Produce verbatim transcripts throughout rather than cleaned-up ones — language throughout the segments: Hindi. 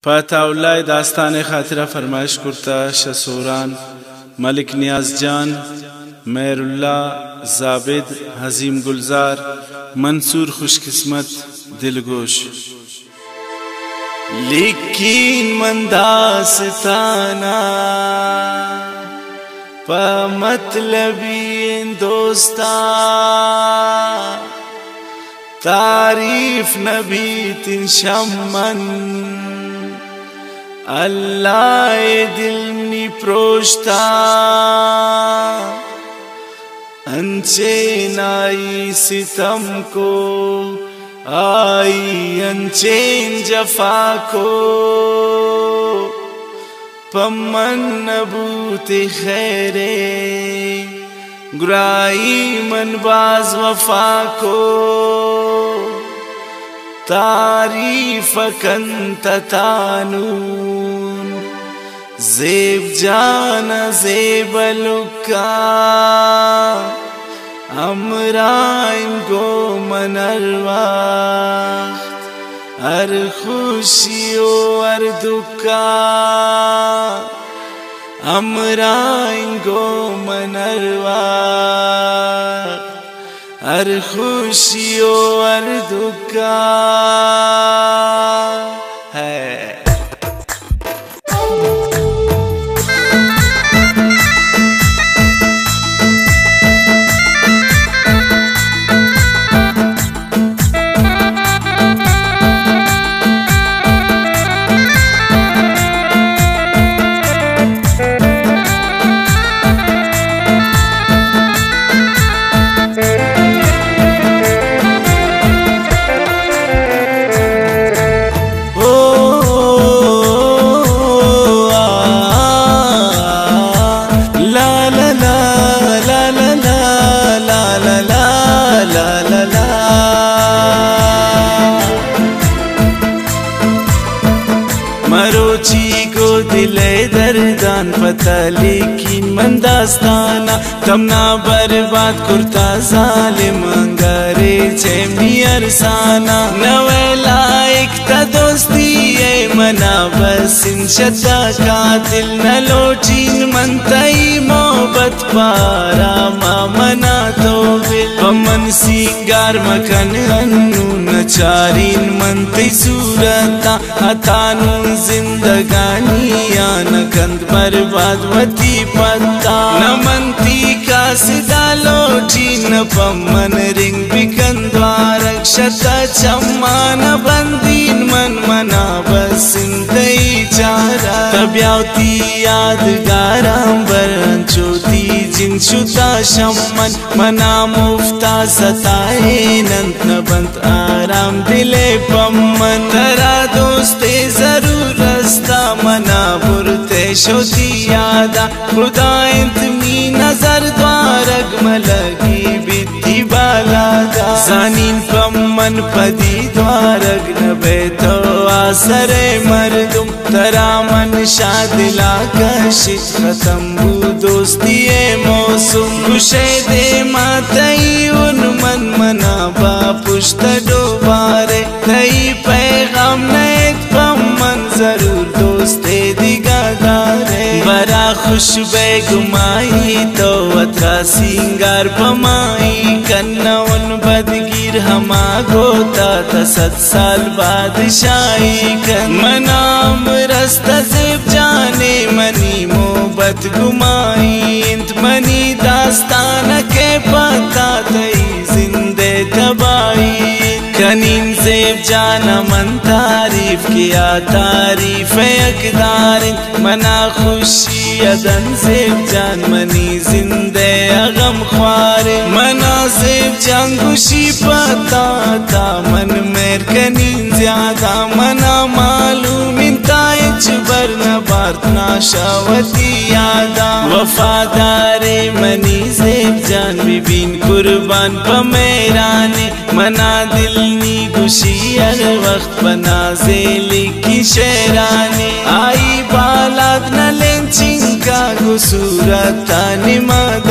पताउल्लाह दास्तान खातिरा फरमाइश करता शसूरान मलिक नियाज जान मेरुल्ला जाबिद हजीम गुलजार मंसूर खुशकिस्मत दिलगोश लेकिन मंदास्ताना प मतलबी दोस्ता तारीफ नबी तिन शमन अल्लाह दिल नी प्रोष्टा अंचे नाई सितम को आई अंचेन जफा को पमन नबूते खैरे गुराई मन बाज वफा को तारीफ कंत तानून ज़ेब जाना ज़ेब लुका अमराइन गो मनरवा हर खुशियो हर दुका अमराइन गो मनरवा हर खुशियो हर दुका है। मरोची को दिले दर्दान पता लेकिन मंदास्ताना तमना बर्बाद कुर्ता जालिम अंगारे चेमी अरसाना नवेला एक ता दोस्ती है मना बस इन शता कातिल न लोटीन मनतई मोहब्बत पारा मा मना तो बिल पमन सिंगार मकन अन्नू नचारीन मनतई सूरता अतानू जिंदगानी आन कंद बर्बाद वती पत्ता न मनती का सिदा लोटी न पमन रिंग बिकन द्वारक शता चम्मा न बंदीन मन मना बस इंदई चारा तब्यावती यादगारां बरन चोती जिन शुता शमन मना मुफ्ता सताए नंत न बंत आराम दिले पमन तरा दोस्ते जरूर रस्ता मना बुरते शोती यादा खुदा इंतमी नजर द्वारग मलगी बिद्दी बालादा जानीन पमन पदी द्वारग नबे तो आसरे मरदुम तरा मन शादिला कशित खत्म बू दोस्ती मौसम खुशे दे मातई उन मन मना बा पुश्त डोबारे तई पैगाम नैत पमन जरूर दोस्ते दिगादारे बरा खुश बेगुमाई तो अतरा सिंगार पमाई कन्ना उन बदगीर हमा गोता तसत साल बादशाही कन मनाम रस्ता ज़ेब जाने मनी मोहब्बत गुमाई इंत मनी दास्तान के पता तई जिंदे तबाई कनीन ज़ेब जाना मन तारीफ किया तारीफ अकदार मना खुशी अदन ज़ेब जान मनी जिंदे अगम ख्वार मना ज़ेब जान खुशी पता था मन मेर कनीन ज्यादा मना मालूम इंताइच बरना बारतना शावती यादा वफादारे मनी ज़ेब जान बिबिन कुर्बान पमेराने मना दिल नी खुशी हर वक्त बना ज़ेली की शेराने आई बालाद न लेंचिंका गुसूरत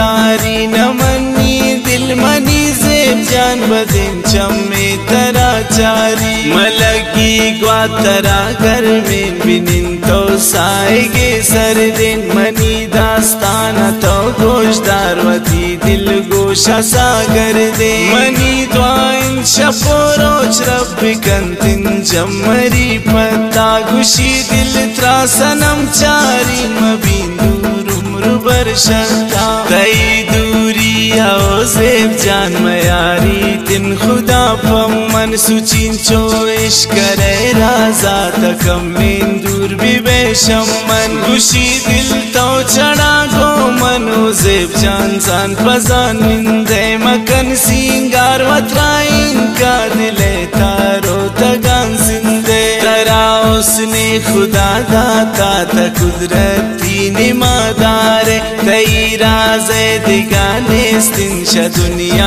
निमादारी न मनी दिल मनी ज़ेब जान बदिन चम्मे तरा चारी मलगी ग्वातरा घर में बिनिन तो साएगे सर दिन मनी दास्ताना तो गोशदार वती दिल गोशा सागर दे मनी द्वाइन शपोरोच रब्बी कंतिन जमरी पता गुशी दिल त्रासनम चारी मबिंदूर उम्र बरशता कई दूरी आओ ज़ेब जान मयारी तिन खुदा पमन सुचिन चोइश करे राजा तकम में दूर भी बेशमन गुशी दिल तो चढ़ा गो मनो ज़ेब जान जान पजान निंदे मकन सिंगार वत्राइन का दिले तारो तगान जिंदे तरा उसने खुदा दाता त कुदरती निमादार कई राज़े दिगाने स्तिंश दुनिया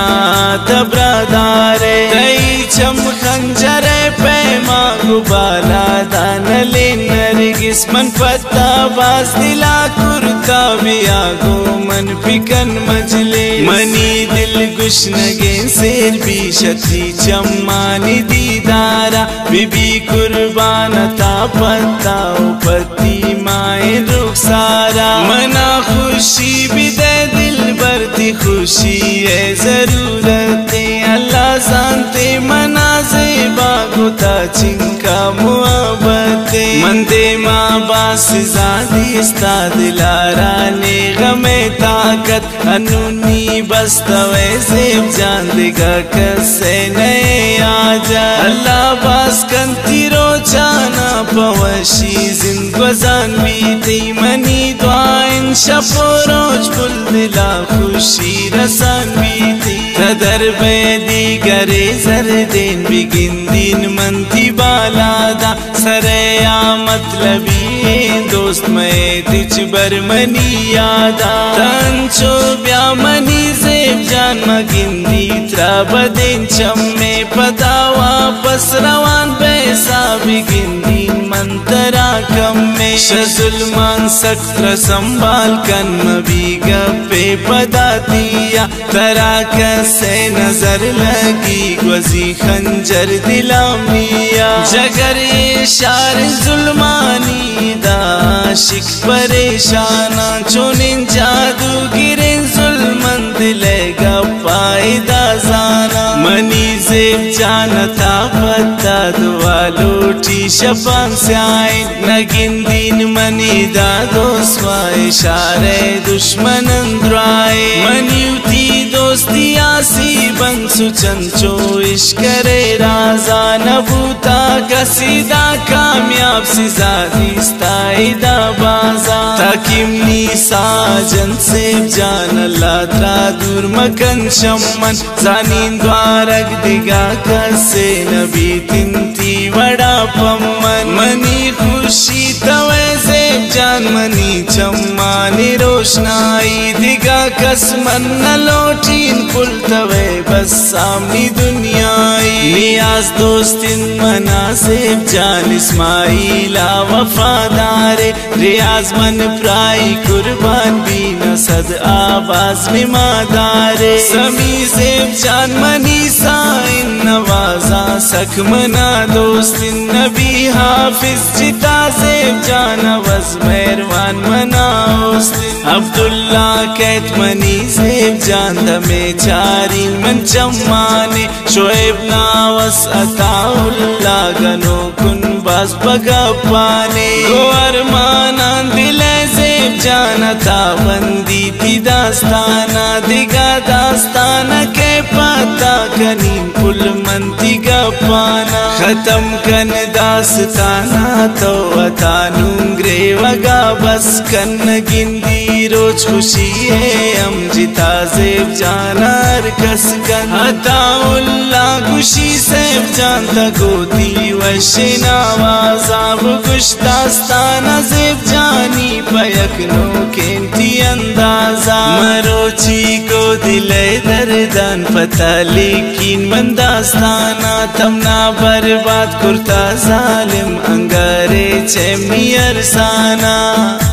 तब्रादार कई चम खंजरे पैमा गुबाला दानले नरगिस मन पत्ता बास दिला कुर्ता बिया गो मन फिकन मजले मनी दिल गुशनगे शेर भी शती चम्मानी दीदारा बीबी कुर्बान ता पत्ता उपति माए रुखसारा मना खुशी भी दे दिल भरती खुशी है जरूरत अल्लाह जानते मना ज़ेबा गुता चिंका मुहब्बते मंदे माँ बास ज़ादिस्ता दिलारा ने गमे ताकत अनुनी बस्तवे ज़ेब जान दिगा कसे नए आजा अल्लाह बास कंती रोजाना पवशी जिंदगज़ान बीती मनी द्वाइन शपोरोज बुल दिला खुशी रसान बीती तदर बेदी करे जरदेन बिगिन दिन मंती बालादा सरया मतलबी दोस्त मैं तिच बरमनी यादा तंचो ब्या मनी ज़ेब जान मगिंदी त्राबदेन चम्मे पता वापस रवान पैसा बिगिन दिन मंतरा कम में शजुलमान सत्र संभाल कन मबी गप्पे पदा दिया तरा से नजर लगी ग्वजी खंजर दिलामिया जगर शार जुल्मानी दाशिक परेशाना चुनिन जादू गिरिन जुल्मन दिलेगा पायदा जाना मनी ज़ेब जानता पत्ता दुआ लूटी शफान से आए नगिन दिन मनी दादो स्वाए शारे दुश्मन अंद्राए मनी उठी दोस्ती आसी बंसु चंचो इश्करे राजा नबूता कसीदा कामयाब सी ज़ादिस्ताइदा बाजा ताकिमनी साजन से जान अल्लाह त्रा दूर मकन शम्मन जानीन द्वारक दिगा कसे नबी तिंती बड़ा पम्मन मनी खुशी तवे ज़ेब जान मनी चम्मानी रोशनाई दिगा कसमन न लोटीन पुल तवे बस सामनी दुनियाई नियाज दोस्तिन मना ज़ेब जान इस्माइला वफादारे रियाज मन प्राई कुर्बान भी न सद आवाज में मादारे समी ज़ेब जान मनी साइन नवाजा सख मना दोस्तिन नबी हाफिज जिता ज़ेब जान वज मेहरबान मना अब्दुल्ला कैत मनी ज़ेब जान दमे चारी मन चम्माने शोएब नावस अताउल्ला गनो कुन बस बगा पाने गो अरमाना दिले ज़ेब जान अता बंदी थी दास्ताना दिगा दास्ताना के पता कनीम पुल मंती गा पाना खत्म कन दास्ताना तो अता नूंगरे वगा बस कन गिंदी रोज खुशी है हम जिता ज़ेब जानार कस कन अताउल्ला खुशी ज़ेब जान तगोती वशिना वाजाब कुश दास्ताना ज़ेब जानी पयकनो केंती अंदाजा मरोची को दिले दर्दान पता लेकिन बंदास्ताना तमना बर्बाद कुर्ता जालिम अंगारे चेमी अरसाना।